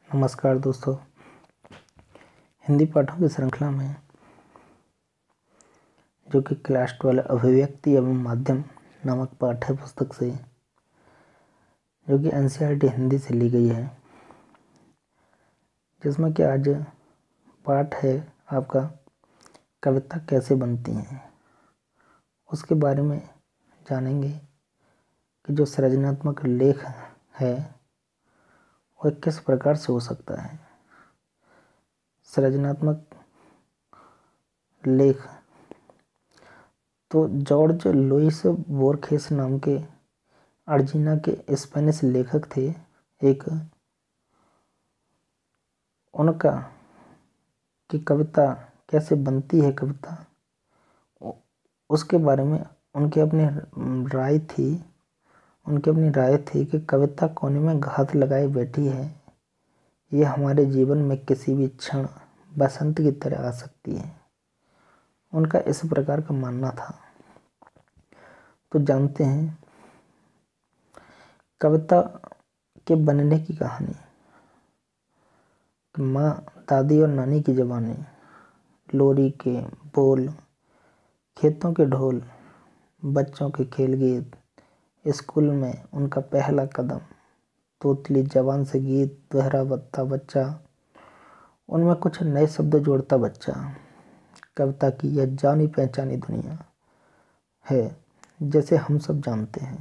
नमस्कार दोस्तों, हिंदी पाठों की श्रृंखला में जो कि क्लास 12 अभिव्यक्ति एवं माध्यम नामक पाठ्य पुस्तक से जो कि एनसीईआरटी हिंदी से ली गई है, जिसमें कि आज पाठ है आपका कविता कैसे बनती हैं। उसके बारे में जानेंगे कि जो सृजनात्मक लेख है वह किस प्रकार से हो सकता है। सृजनात्मक लेख तो जॉर्ज लुइस बोरखेस नाम के अर्जेंटीना के स्पेनिश लेखक थे। एक उनका कि कविता कैसे बनती है, कविता उसके बारे में उनकी अपनी राय थी कि कविता कोने में घात लगाए बैठी है। ये हमारे जीवन में किसी भी क्षण बसंत की तरह आ सकती है। उनका इस प्रकार का मानना था। तो जानते हैं कविता के बनने की कहानी। माँ, दादी और नानी की ज़बानी, लोरी के बोल, खेतों के ढोल, बच्चों के खेल गीत, स्कूल में उनका पहला कदम, तोतली जबान से गीत दोहराता बच्चा, उनमें कुछ नए शब्द जोड़ता बच्चा। कविता की यह जानी पहचानी दुनिया है, जैसे हम सब जानते हैं।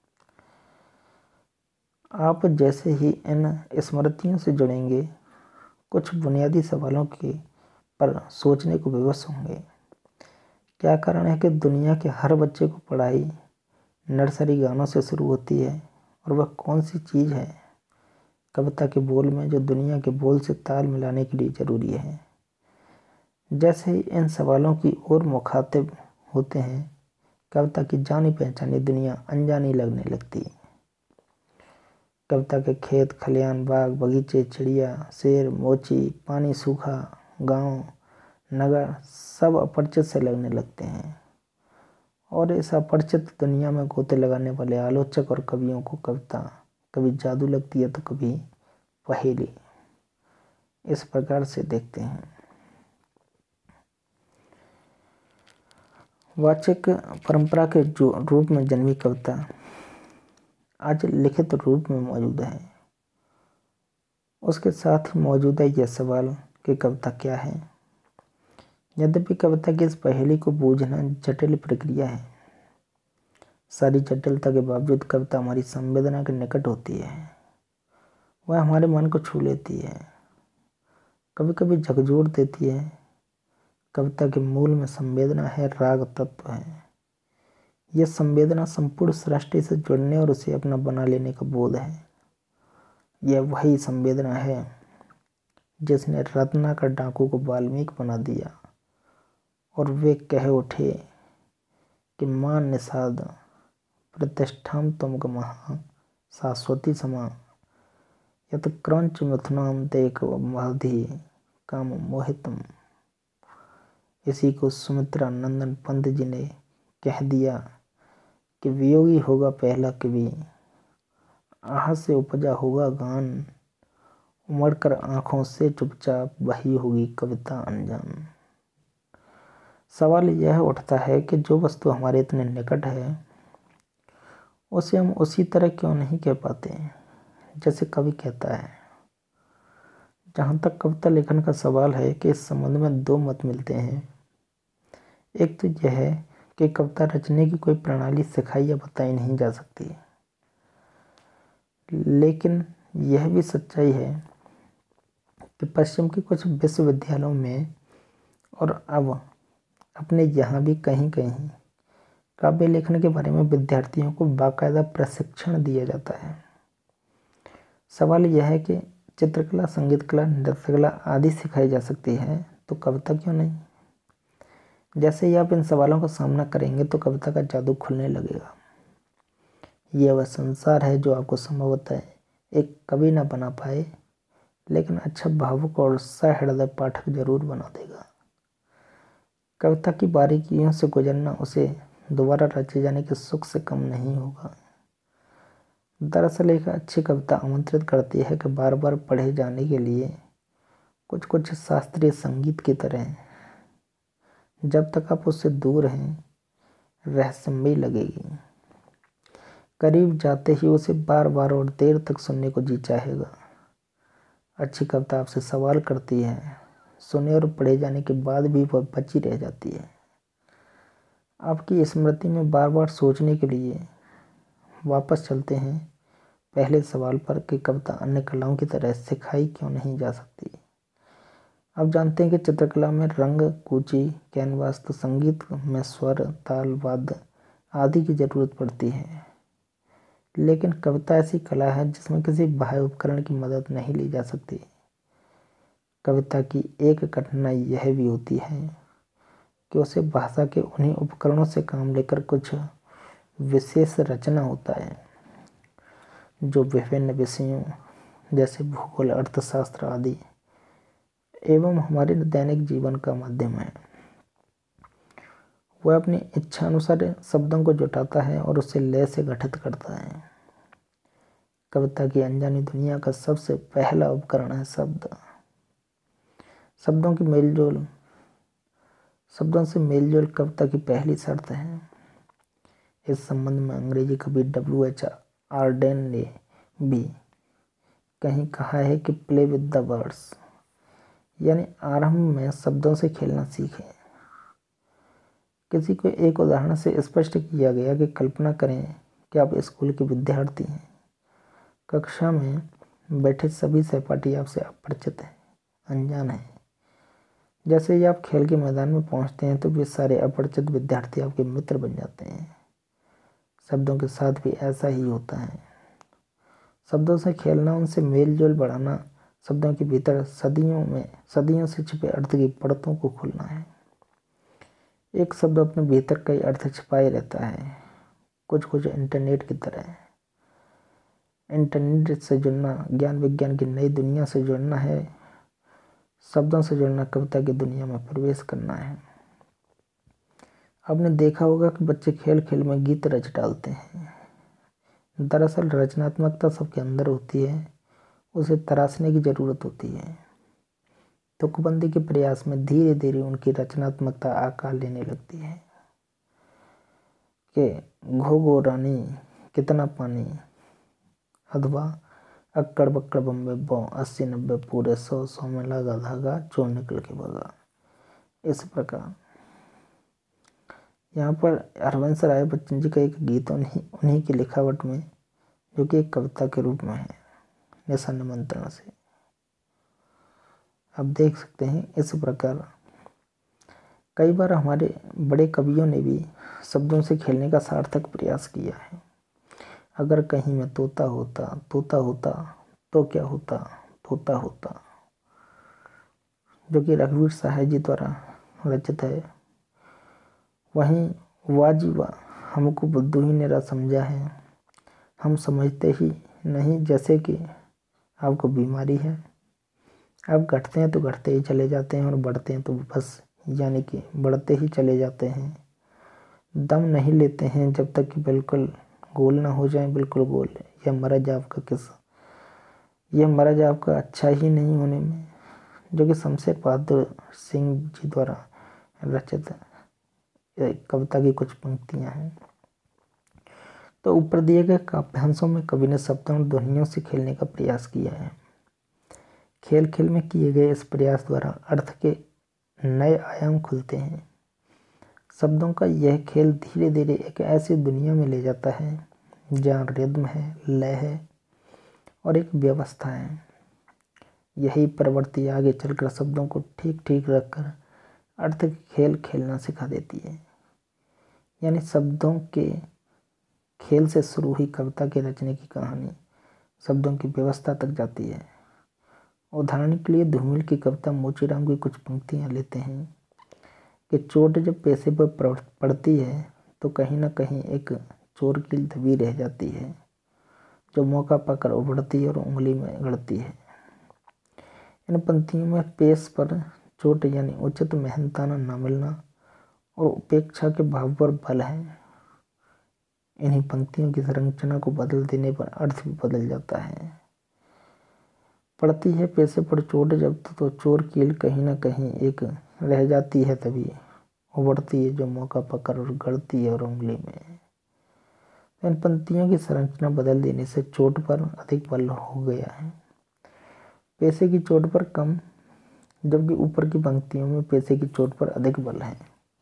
आप जैसे ही इन स्मृतियों से जुड़ेंगे, कुछ बुनियादी सवालों के पर सोचने को विवश होंगे। क्या कारण है कि दुनिया के हर बच्चे को पढ़ाई नर्सरी गानों से शुरू होती है, और वह कौन सी चीज़ है कविता के बोल में जो दुनिया के बोल से ताल मिलाने के लिए ज़रूरी है। जैसे ही इन सवालों की ओर मुखातिब होते हैं, कविता की जानी पहचानी दुनिया अनजानी लगने लगती है। कविता के खेत खलियान, बाग बगीचे, चिड़िया, शेर, मोची, पानी, सूखा, गांव, नगर सब अपरिचित से लगने लगते हैं। और इस अपरिचित दुनिया में गोते लगाने वाले आलोचक और कवियों को कविता कभी जादू लगती है तो कभी पहेली। इस प्रकार से देखते हैं। वाचिक परंपरा के जो रूप में जन्मी कविता आज लिखित रूप में मौजूद है। उसके साथ ही मौजूद है यह सवाल कि कविता क्या है। यद्यपि कविता की इस पहेली को बूझना जटिल प्रक्रिया है, सारी जटिलता के बावजूद कविता हमारी संवेदना के निकट होती है। वह हमारे मन को छू लेती है, कभी कभी झकझोर देती है। कविता के मूल में संवेदना है, राग तत्व है। यह संवेदना संपूर्ण सृष्टि से जुड़ने और उसे अपना बना लेने का बोध है। यह वही संवेदना है जिसने रत्नाकर डाकू को वाल्मीकि बना दिया और वे कह उठे कि मां निषाद प्रतिष्ठाम त्वमगमः शाश्वती समा यत क्रंच मिथुनाम देख महधि काम मोहितम। इसी को सुमित्रा नंदन पंत जी ने कह दिया कि वियोगी होगा पहला कवि, आह से उपजा होगा गान, उमड़कर आंखों से चुपचाप वही होगी कविता अनजान। सवाल यह उठता है कि जो वस्तु हमारे इतने निकट है उसे हम उसी तरह क्यों नहीं कह पाते जैसे कवि कहता है। जहाँ तक कविता लेखन का सवाल है कि इस संबंध में दो मत मिलते हैं। एक तो यह है कि कविता रचने की कोई प्रणाली सिखाई या बताई नहीं जा सकती, लेकिन यह भी सच्चाई है कि पश्चिम के कुछ विश्वविद्यालयों में और अब अपने यहाँ भी कहीं कहीं काव्य लेखन के बारे में विद्यार्थियों को बाकायदा प्रशिक्षण दिया जाता है। सवाल यह है कि चित्रकला, संगीत कला, नृत्य कला आदि सिखाई जा सकती है, तो कविता क्यों नहीं। जैसे ही आप इन सवालों का सामना करेंगे तो कविता का जादू खुलने लगेगा। यह वह संसार है जो आपको संभवतः एक कवि न बना पाए, लेकिन अच्छा भावुक और सहृदय पाठक जरूर बना देगा। कविता की बारीकियों से गुजरना उसे दोबारा रचे जाने के सुख से कम नहीं होगा। दरअसल एक अच्छी कविता आमंत्रित करती है कि बार बार पढ़े जाने के लिए, कुछ कुछ शास्त्रीय संगीत की तरह। जब तक आप उससे दूर हैं रहस्यमयी लगेगी, करीब जाते ही उसे बार बार और देर तक सुनने को जी चाहेगा। अच्छी कविता आपसे सवाल करती है, सुने और पढ़े जाने के बाद भी वह बची रह जाती है आपकी स्मृति में बार बार सोचने के लिए। वापस चलते हैं पहले सवाल पर कि कविता अन्य कलाओं की तरह सिखाई क्यों नहीं जा सकती। अब जानते हैं कि चित्रकला में रंग, कूची, कैनवास, तो संगीत में स्वर, ताल, वाद्य आदि की जरूरत पड़ती है। लेकिन कविता ऐसी कला है जिसमें किसी बाह्य उपकरण की मदद नहीं ली जा सकती। कविता की एक कठिनाई यह भी होती है कि उसे भाषा के उन्हीं उपकरणों से काम लेकर कुछ विशेष रचना होता है जो विभिन्न विषयों जैसे भूगोल, अर्थशास्त्र आदि एवं हमारे दैनिक जीवन का माध्यम है। वह अपनी इच्छा अनुसार शब्दों को जुटाता है और उसे लय से गठित करता है। कविता की अनजानी दुनिया का सबसे पहला उपकरण है शब्द। शब्दों से मेलजोल कविता की पहली शर्त है। इस संबंध में अंग्रेजी कवि W.H. आर्डेन ने भी कहीं कहा है कि प्ले विद द वर्ड्स, यानी आरंभ में शब्दों से खेलना सीखें। किसी को एक उदाहरण से स्पष्ट किया गया कि कल्पना करें कि आप स्कूल के विद्यार्थी हैं। कक्षा में बैठे सभी सहपाठी आपसे अपरिचित हैं, अनजान हैं। जैसे ही आप खेल के मैदान में पहुंचते हैं तो वे सारे अपरिचित विद्यार्थी आपके मित्र बन जाते हैं। शब्दों के साथ भी ऐसा ही होता है। शब्दों से खेलना, उनसे मेल जोल बढ़ाना, शब्दों के भीतर सदियों से छिपे अर्थ की परतों को खोलना है। एक शब्द अपने भीतर कई अर्थ छिपाए रहता है, कुछ कुछ इंटरनेट की तरह। इंटरनेट से जुड़ना ज्ञान विज्ञान की नई दुनिया से जुड़ना है। शब्दों से जुड़ना कविता की दुनिया में प्रवेश करना है। आपने देखा होगा कि बच्चे खेल खेल में गीत रच डालते हैं। दरअसल रचनात्मकता सबके अंदर होती है, उसे तराशने की जरूरत होती है। तुकबंदी के प्रयास में धीरे धीरे उनकी रचनात्मकता आकार लेने लगती है कि घो घो रानी कितना पानी, अथवा अक्कड़ बक्कड़ बम्बे बो 80-90 पूरे 100 में लगा धागा चोर निकल के भगा। इस प्रकार यहाँ पर हरवंश राय बच्चन जी का एक गीत उन्हीं की लिखावट में, जो कि एक कविता के रूप में है, निशा निमंत्रण से। आप देख सकते हैं इस प्रकार कई बार हमारे बड़े कवियों ने भी शब्दों से खेलने का सार्थक प्रयास किया है। अगर कहीं मैं तोता होता तो क्या होता, तोता होता, जो कि रघुवीर सहाय जी द्वारा रचित है। वहीं वाह जी वाह हमको बुद्धू ही मेरा समझा है, हम समझते ही नहीं जैसे कि आपको बीमारी है। आप घटते हैं तो घटते ही चले जाते हैं और बढ़ते हैं तो बस यानी कि बढ़ते ही चले जाते हैं। दम नहीं लेते हैं जब तक कि बिल्कुल गोल ना हो जाए, बिल्कुल गोल। यह मरज आपका अच्छा ही नहीं होने में, जो कि शमशेर बहादुर सिंह जी द्वारा रचित कविता की कुछ पंक्तियां हैं। तो ऊपर दिए गए काव्यांशों में कवि ने शब्दों और ध्वनियों से खेलने का प्रयास किया है। खेल खेल में किए गए इस प्रयास द्वारा अर्थ के नए आयाम खुलते हैं। शब्दों का यह खेल धीरे धीरे एक ऐसी दुनिया में ले जाता है जहाँ रिद्म है, लय है और एक व्यवस्था है। यही प्रवृत्ति आगे चलकर शब्दों को ठीक ठीक रखकर अर्थ के खेल खेलना सिखा देती है। यानी शब्दों के खेल से शुरू हुई कविता के रचने की कहानी शब्दों की व्यवस्था तक जाती है। उदाहरण के लिए धूमिल की कविता मोचीराम की कुछ पंक्तियां लेते हैं कि चोट जब पैसे पर पड़ती है तो कहीं ना कहीं एक चोर की दबी रह जाती है, जो मौका पाकर उभरती है और उंगली में गड़ती है। इन पंक्तियों में पेश पर चोट यानी उचित मेहनताना न मिलना और उपेक्षा के भाव पर बल है। इन्हीं पंक्तियों की संरचना को बदल देने पर अर्थ भी बदल जाता है। पड़ती है पैसे पर चोट जब तो चोर कील कहीं ना कहीं एक रह जाती है, तभी उबड़ती है जो मौका पकड़ और गड़ती है और उंगली में। इन पंक्तियों की संरचना बदल देने से चोट पर अधिक बल हो गया है, पैसे की चोट पर कम, जबकि ऊपर की पंक्तियों में पैसे की चोट पर अधिक बल है।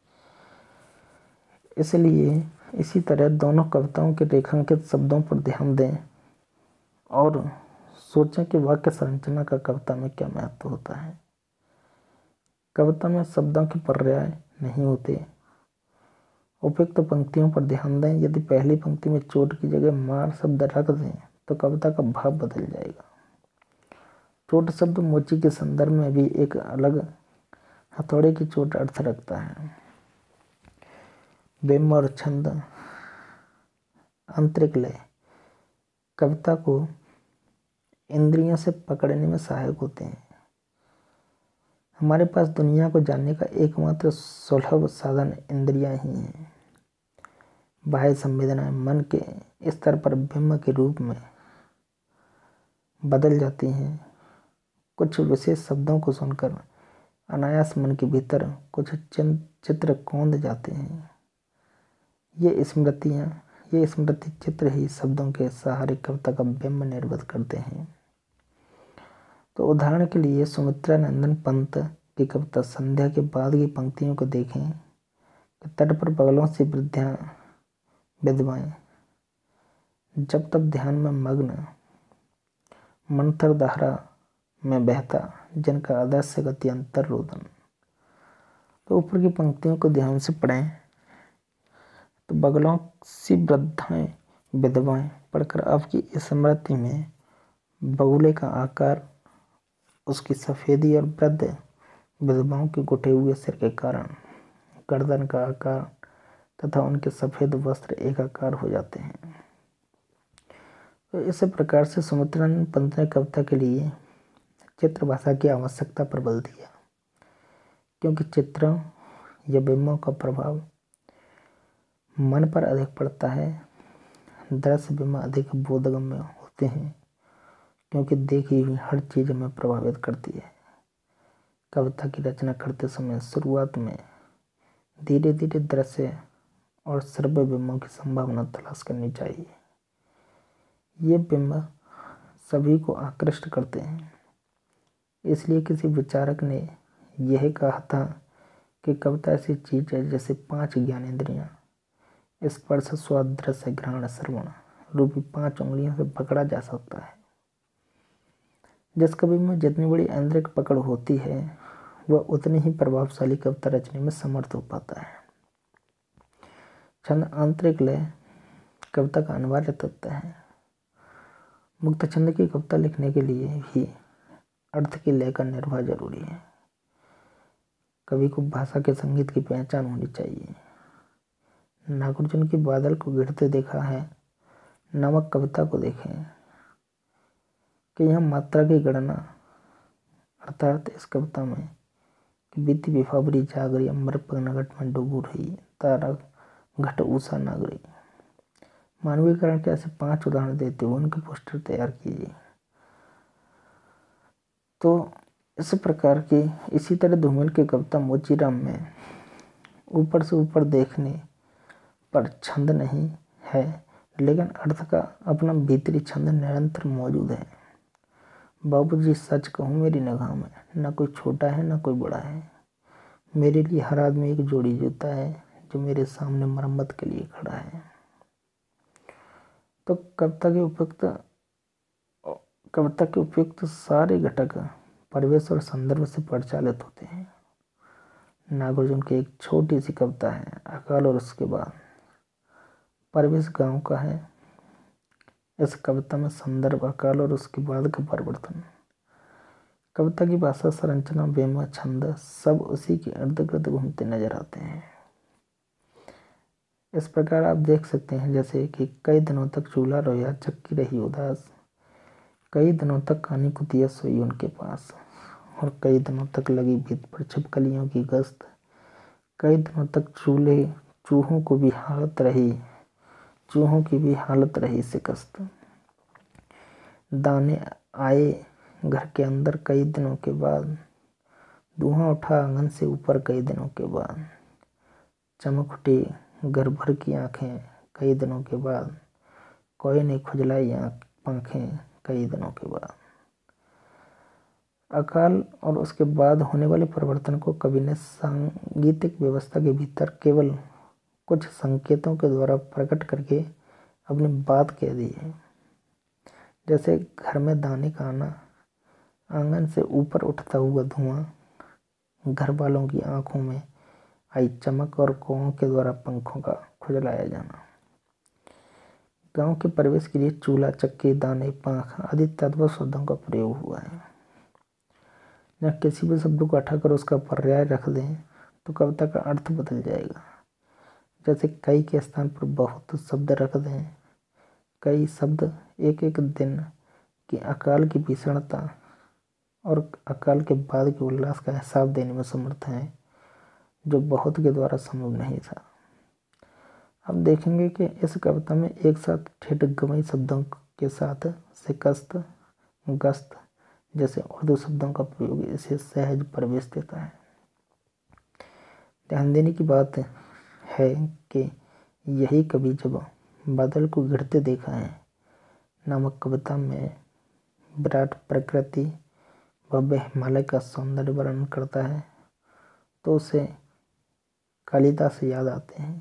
इसलिए इसी तरह दोनों कविताओं के रेखांकित शब्दों पर ध्यान दें और सोचें कि वाक्य संरचना का कविता में क्या महत्व होता है। कविता में शब्दों के पर्याय नहीं होते। उपयुक्त पंक्तियों पर ध्यान दें। यदि पहली पंक्ति में चोट की जगह मार शब्द रख दें तो कविता का भाव बदल जाएगा। चोट शब्द मोची के संदर्भ में भी एक अलग हथौड़े की चोट अर्थ रखता है। बिंब और छंद, आंतरिक लय कविता को इंद्रियों से पकड़ने में सहायक होते हैं। हमारे पास दुनिया को जानने का एकमात्र सुलभ साधन इंद्रियां ही हैं। बाह्य संवेदनाएं मन के स्तर पर बिंब के रूप में बदल जाती हैं। कुछ विशेष शब्दों को सुनकर अनायास मन के भीतर कुछ चित्र कौंध जाते हैं। ये स्मृति चित्र ही शब्दों के सहारे कविता का बिंब निर्मित करते हैं। तो उदाहरण के लिए सुमित्रा नंदन पंत की कविता संध्या के बाद की पंक्तियों को देखें कि तट पर बगलों से वृद्धियां विधवाएं, जब तब ध्यान में मग्न, मंथर धारा में बहता, जिनका अदृश्य गति अंतर रोदन। तो ऊपर की पंक्तियों को ध्यान से पढ़ें तो बगलों सी वृद्धाएं विधवाएं पढ़कर आपकी स्मृति में बगुले का आकार, उसकी सफ़ेदी और वृद्ध विधवाओं के घुटे हुए सिर के कारण गर्दन का आकार तथा उनके सफ़ेद वस्त्र एकाकार हो जाते हैं। तो इस प्रकार से सुमित्रानंद पंत ने कविता के लिए चित्र भाषा की आवश्यकता पर बल दिया, क्योंकि चित्रों या बिंबों का प्रभाव मन पर अधिक पड़ता है। दृश्य बिंब अधिक बोधगम्य होते हैं, क्योंकि देखी हुई हर चीज़ हमें प्रभावित करती है। कविता की रचना करते समय शुरुआत में धीरे धीरे दृश्य और श्रव्य बिंबों की संभावना तलाश करनी चाहिए। ये बिंब सभी को आकृष्ट करते हैं। इसलिए किसी विचारक ने यह कहा था कि कविता ऐसी चीज है जैसे 5 ज्ञानेंद्रियां स्पर्श, स्वाद, दृश्य, घ्राण, श्रवण रूपी 5 उंगलियों से पकड़ा जा सकता है। जिस कवि में जितनी बड़ी आंतरिक पकड़ होती है वह उतनी ही प्रभावशाली कविता रचने में समर्थ हो पाता है। छंद, आंतरिक लय कविता का अनिवार्य तत्व है। मुक्त छंद की कविता लिखने के लिए भी अर्थ की लय का निर्वाह जरूरी है। कवि को भाषा के संगीत की पहचान होनी चाहिए। नागार्जुन की बादल को गिरते देखा है नामक कविता को देखें कि यहाँ मात्रा की गणना अर्थात इस कविता में कि बीती बिफावरी जागरी अम्बर पगनघट में डूबू रही तारा घट ऊषा नागरी। मानवीकरण के ऐसे 5 उदाहरण देते हुए उनके पोस्टर तैयार कीजिए। तो इस प्रकार की इसी तरह धूमिल की कविता मोचीराम में ऊपर से ऊपर देखने पर छंद नहीं है, लेकिन अर्थ का अपना भीतरी छंद निरंतर मौजूद है। बाबूजी सच कहूँ मेरी निगाह में ना कोई छोटा है ना कोई बड़ा है। मेरे लिए हर आदमी एक जोड़ी जूता है जो मेरे सामने मरम्मत के लिए खड़ा है। तो कविता के उपयुक्त सारे घटक परिवेश और संदर्भ से परिचालित होते हैं। नागार्जुन की एक छोटी सी कविता है अकाल और उसके बाद। परिवेश गांव का है। इस कविता में संदर्भ अकाल और उसके बाद का परिवर्तन। कविता की भाषा, संरचना, बिंब, छंद सब उसी के इर्द गिर्द घूमते नजर आते हैं। इस प्रकार आप देख सकते हैं जैसे कि कई दिनों तक चूल्हा रोया चक्की रही उदास, कई दिनों तक कानी कुतिया सोई उनके पास, और कई दिनों तक लगी भीत पर छिपकलियों की गश्त, कई दिनों तक चूहों को भी हालत रही चूहों की भी हालत रही शिकस्त। दाने आए घर के अंदर कई दिनों के बाद, धुआं उठा आंगन से ऊपर कई दिनों के बाद, चमक उठी घर भर की आंखें कई दिनों के बाद, कोई ने खुजलाई पंखें कई दिनों के बाद। अकाल और उसके बाद होने वाले परिवर्तन को कवि ने सांगीतिक व्यवस्था के भीतर केवल कुछ संकेतों के द्वारा प्रकट करके अपनी बात कह दी है। जैसे घर में दाने का आना, आंगन से ऊपर उठता हुआ धुआं, घर वालों की आंखों में आई चमक और कौओं के द्वारा पंखों का खुजलाया जाना। गांव के परिवेश के लिए चूल्हा, चक्की, दाने, पंख आदि तद्भव शब्दों का प्रयोग हुआ है। जहाँ किसी भी शब्द को हटाकर उसका पर्याय रख दें तो कविता का अर्थ बदल जाएगा। जैसे कई के स्थान पर बहुत शब्द रख दें। कई शब्द एक एक दिन की अकाल की भीषणता और अकाल के बाद के उल्लास का एहसास देने में समर्थ हैं, जो बहुत के द्वारा संभव नहीं था। अब देखेंगे कि इस कविता में एक साथ ठेठ गवई शब्दों के साथ शिकस्त, गस्त जैसे उर्दू शब्दों का प्रयोग इसे सहज प्रवेश देता है। ध्यान देने की बात है कि यही कवि जब बादल को गिरते देखा है नामक कविता में विराट प्रकृति भव्य हिमालय का सौंदर्य वर्णन करता है तो उसे कालिदास याद आते हैं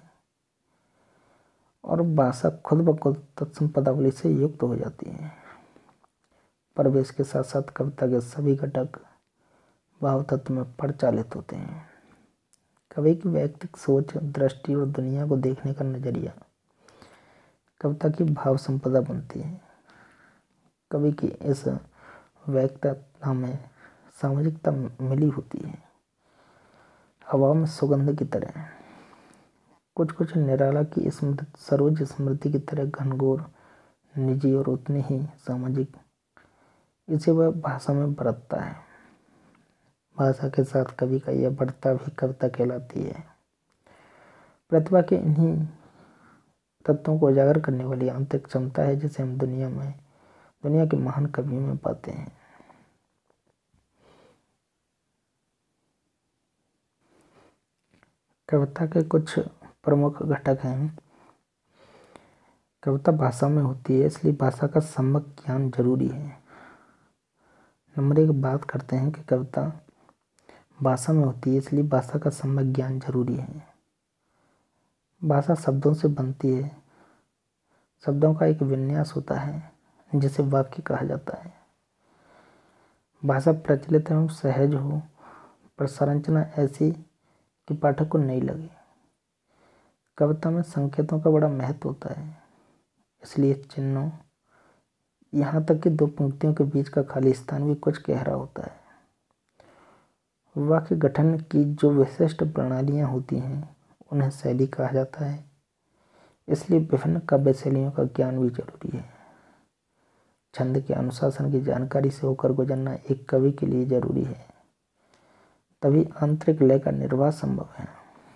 और भाषा खुद ब खुद तत्सम पदावली से युक्त हो जाती है। प्रवेश के साथ साथ कविता के सभी घटक भाव तत्व में परिचालित होते हैं। कवि की वैयक्तिक सोच, दृष्टि और दुनिया को देखने का नजरिया कविता की भाव संपदा बनती है। कवि की इस वैयक्तिकता में सामाजिकता मिली होती है। हवा में सुगंध की तरह, कुछ कुछ निराला की सरोज स्मृति की तरह घनघोर, निजी और उतने ही सामाजिक, इसे वह भाषा में बरतता है। भाषा के साथ कवि का यह बढ़ता भी कविता कहलाती है। प्रतिभा के इन्हीं तत्वों को उजागर करने वाली आंतरिक क्षमता है जिसे हम दुनिया के महान कवियों में पाते हैं। कविता के कुछ प्रमुख घटक हैं। कविता भाषा में होती है इसलिए भाषा का सम्यक ज्ञान जरूरी है। नंबर 1 बात करते हैं कि कविता भाषा में होती है इसलिए भाषा का सम्यक ज्ञान जरूरी है। भाषा शब्दों से बनती है। शब्दों का एक विन्यास होता है जिसे वाक्य कहा जाता है। भाषा प्रचलित एवं सहज हो पर संरचना ऐसी कि पाठक को नहीं लगे। कविता में संकेतों का बड़ा महत्व होता है, इसलिए चिन्हों, यहाँ तक कि 2 पंक्तियों के बीच का खाली स्थान भी कुछ कह रहा होता है। वाक्य गठन की जो विशिष्ट प्रणालियाँ होती हैं उन्हें शैली कहा जाता है, इसलिए विभिन्न काव्य शैलियों का ज्ञान भी जरूरी है। छंद के अनुशासन की जानकारी से होकर गुजरना एक कवि के लिए जरूरी है, तभी आंतरिक लय का निर्वाह संभव है।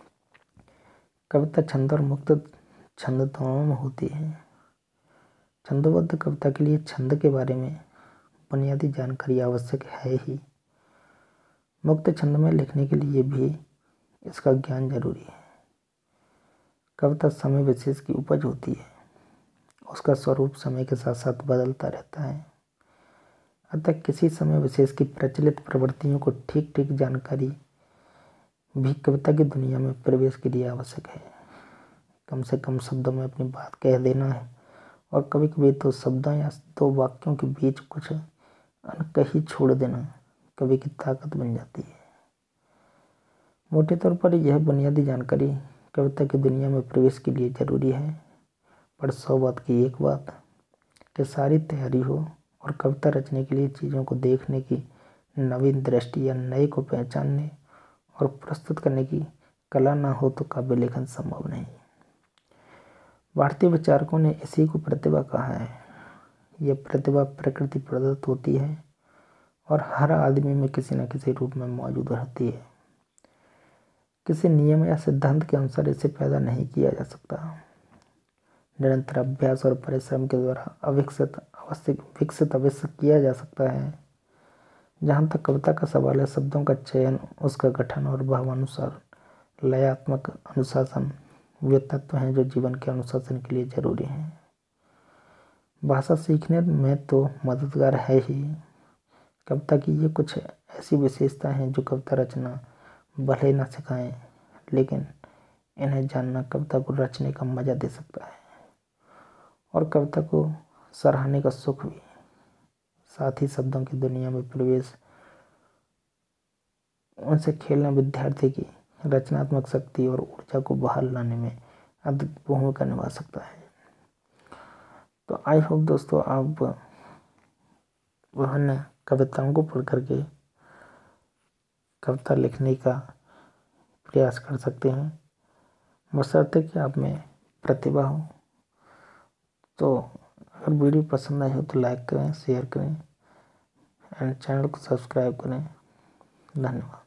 कविता छंद और मुक्त छंद दोनों में होती है। छंदोबद्ध कविता के लिए छंद के बारे में बुनियादी जानकारी आवश्यक है ही। मुक्त छंद में लिखने के लिए भी इसका ज्ञान जरूरी है। कविता समय विशेष की उपज होती है, उसका स्वरूप समय के साथ साथ बदलता रहता है। अतः किसी समय विशेष की प्रचलित प्रवृत्तियों को ठीक ठीक जानकारी भी कविता की दुनिया में प्रवेश के लिए आवश्यक है। कम से कम शब्दों में अपनी बात कह देना है और कभी कभी 2 शब्दों या 2 वाक्यों के बीच कुछ अनकही छोड़ देना कवि की ताकत बन जाती है। मोटे तौर पर यह बुनियादी जानकारी कविता की दुनिया में प्रवेश के लिए जरूरी है। पर 100 बात की एक बात कि सारी तैयारी हो और कविता रचने के लिए चीज़ों को देखने की नवीन दृष्टि या नए को पहचानने और प्रस्तुत करने की कला ना हो तो काव्य लेखन संभव नहीं। भारतीय विचारकों ने इसी को प्रतिभा कहा है। यह प्रतिभा प्रकृति प्रदत्त होती है और हर आदमी में किसी न किसी रूप में मौजूद रहती है। किसी नियम या सिद्धांत के अनुसार इसे पैदा नहीं किया जा सकता, निरंतर अभ्यास और परिश्रम के द्वारा विकसित अवश्य किया जा सकता है। जहाँ तक कविता का सवाल है, शब्दों का चयन, उसका गठन और भावानुसार लयात्मक अनुशासन वे तत्व हैं जो जीवन के अनुशासन के लिए जरूरी हैं। भाषा सीखने में तो मददगार है ही। कविता की ये कुछ ऐसी विशेषता हैं जो कविता रचना भले न सिखाएं, लेकिन इन्हें जानना कविता को रचने का मजा दे सकता है और कविता को सराहने का सुख भी। साथ ही शब्दों की दुनिया में प्रवेश, उनसे खेलना विद्यार्थी की रचनात्मक शक्ति और ऊर्जा को बहाल लाने में अधिक भूमिका निभा सकता है। तो आई होप दोस्तों आप विभिन्न कविताओं को पढ़ करके कविता लिखने का प्रयास कर सकते हैं, बशर्ते कि आप में प्रतिभा हो। तो अगर वीडियो पसंद आई हो तो लाइक करें, शेयर करें एंड चैनल को सब्सक्राइब करें। धन्यवाद।